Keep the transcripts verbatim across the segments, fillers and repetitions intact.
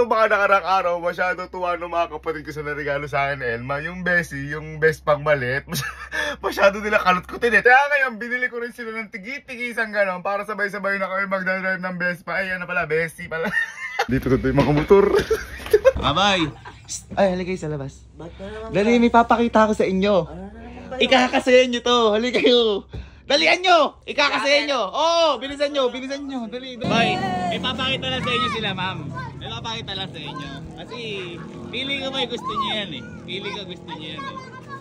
baka nakarang araw, masyado tuwa ng mga kapatid ko sa naregalo sa akin, Elma. Yung Bessie, yung best pang malit, masyado nila kalot-kutin eh. Kaya ngayon, binili ko rin sila ng tigi-tigisang gano'n para sabay-sabay na kami magdadrive ng Vespa. Ay, ano pala, Bessie pala. Dito ko ito yung mga motor. Abay! Ay, haligay sa labas. Dali, may papakita ko sa inyo. Ikakasayan nyo to. Haligay kayo. Dalian nyo! Ikakasayan nyo! Oo! Bilisan nyo! Bilisan nyo! Dali! Bay! May papakita lang sa inyo sila, ma'am. May papakita lang sa inyo. Kasi, feeling ko may gusto nyo yan eh. Feeling ko gusto nyo yan eh.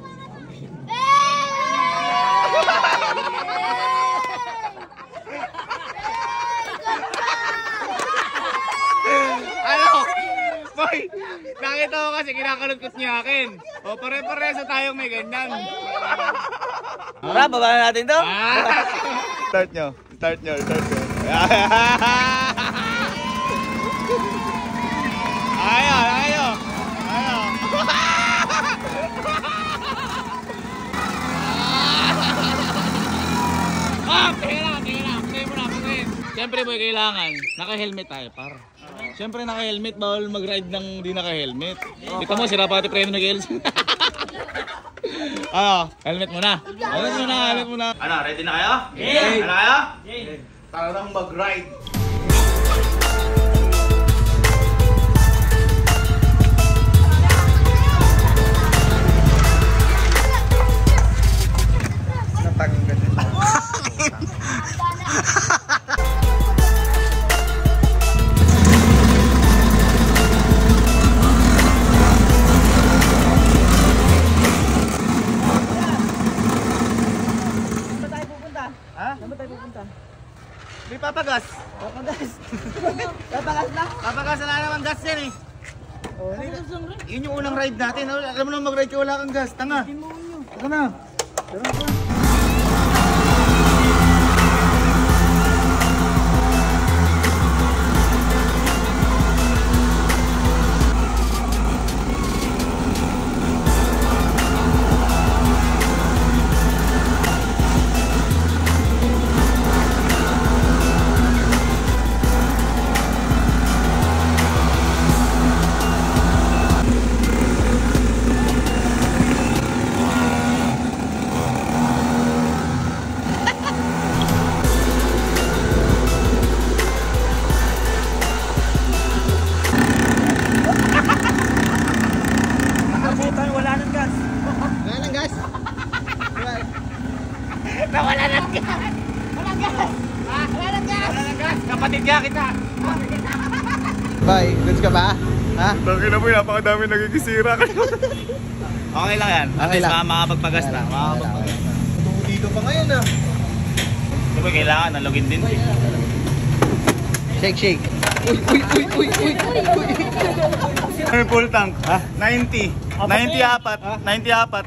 Ano? Boy! Nakita ko kasi kinakalungkot niya akin. O, pare-pareso tayong may ganyan. Tara, baba na natin to. Ah. Start nyo. Start nyo. Start nyo. Ayo, ayo. Ayo. Ah, teka lang, teka lang. Pagkain mo na, pagkain. Siyempre boy, kailangan. Naka-helmet tayo, par. Siyempre naka-helmet. Bawal mag-ride ng di naka-helmet. Dito mo, sira pati preno ng Gels. Ano, helmet muna. Helmet muna, helmet muna. Ano, ready na kayo? Yeah! Ano kayo? Yeah! Tara nang mag-ride. Natanggal na siya. May papagas. Papagas. Papagas na? Papagas na naman gas yan eh. Oh, yun yung unang ride natin. Alam mo naman mag-ride ka wala kang gas. Tanga. Tanga na. Tara na. Nawala ng gas! Walang gas! Ah, wala ng gas! Wala ng gas! Kapatid ka kita! Bye! Goods ka ba? Ha? Tangin na po, napakadami nagkikisira kayo. Okay lang yan. Okay lang. Makakapagpagas na. Makakapagpagas na. Dito pa ngayon ah. Ito ba kailangan? Nalogin din. Shake, shake. Uy, uy, uy, uy, uy, uy, uy. May full tank. Ha? ninety. ninety apat. ninety apat.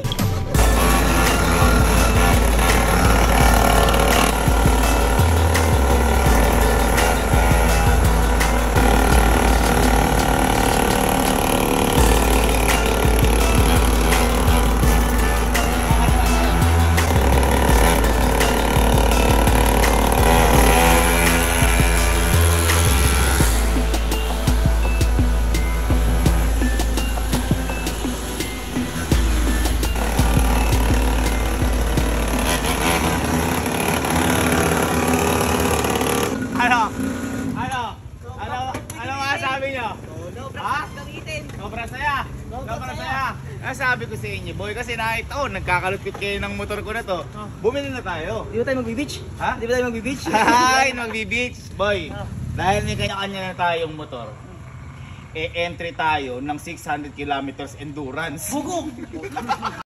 Ano? Ano? Ano? Ano masasabi nyo? Ha? Sobrang saya. Sobrang saya. Ang sabi ko sa inyo, boy, kasi nakita ko, nagkakalupit kayo ng motor ko na to. Bumili na tayo. Di ba tayo magbe-beach? Ha? Di ba tayo magbe-beach? Ay, magbe-beach. Boy, dahil may kanya-kanya na tayong motor, e-entry tayo ng six hundred kilometers endurance. Bugong!